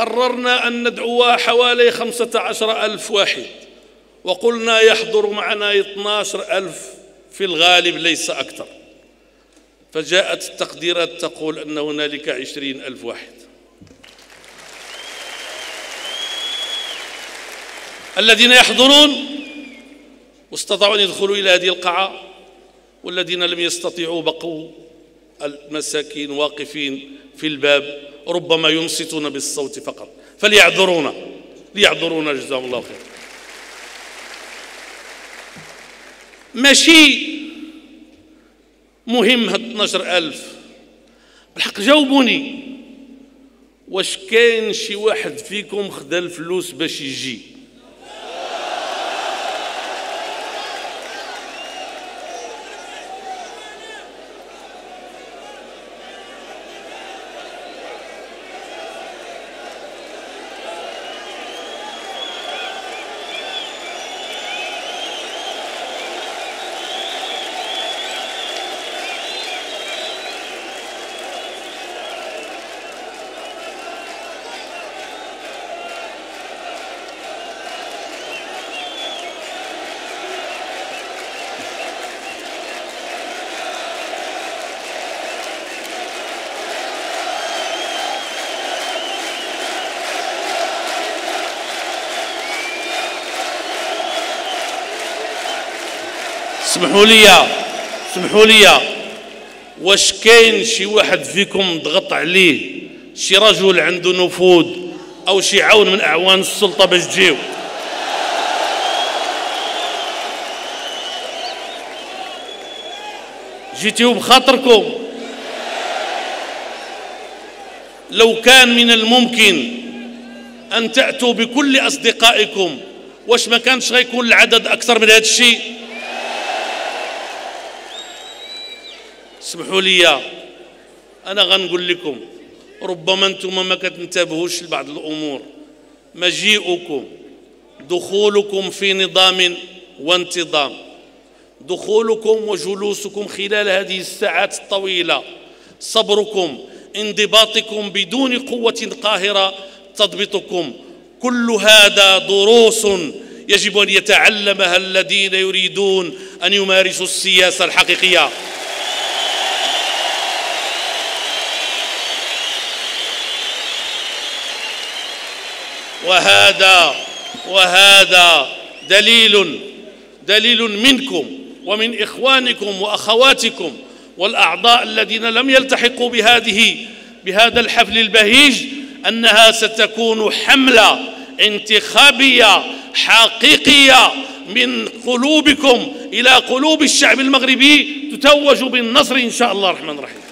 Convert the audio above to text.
قررنا أن ندعو حوالي 15,000 واحد، وقلنا يحضر معنا 12,000 في الغالب ليس أكثر، فجاءت التقديرات تقول أن هنالك 20,000 واحد. الذين يحضرون واستطاعوا أن يدخلوا إلى هذه القاعة، والذين لم يستطيعوا بقوا المساكين واقفين في الباب ربما ينصتون بالصوت فقط، فليعذرونا جزاهم الله خير. ماشي مهم هاد 12,000 بالحق. جاوبوني، واش كاين شي واحد فيكم خدا الفلوس باش يجي؟ اسمحوا لي، واش كاين شي واحد فيكم ضغط عليه شي رجل عنده نفوذ او شي عون من اعوان السلطه باش تجيو؟ جيتيو بخاطركم؟ لو كان من الممكن ان تاتوا بكل اصدقائكم، واش ما كانش غيكون العدد اكثر من هذا الشيء؟ اسمحوا لي، أنا غنقول لكم، ربما أنتم ما كتنتبهوش لبعض الأمور. مجيئكم، دخولكم في نظام وانتظام، دخولكم وجلوسكم خلال هذه الساعات الطويلة، صبركم، انضباطكم بدون قوة قاهرة تضبطكم، كل هذا دروس يجب أن يتعلمها الذين يريدون أن يمارسوا السياسة الحقيقية. وهذا دليل منكم ومن إخوانكم وأخواتكم والأعضاء الذين لم يلتحقوا بهذا الحفل البهيج أنها ستكون حملة انتخابية حقيقية من قلوبكم إلى قلوب الشعب المغربي تتوج بالنصر إن شاء الله الرحمن الرحيم.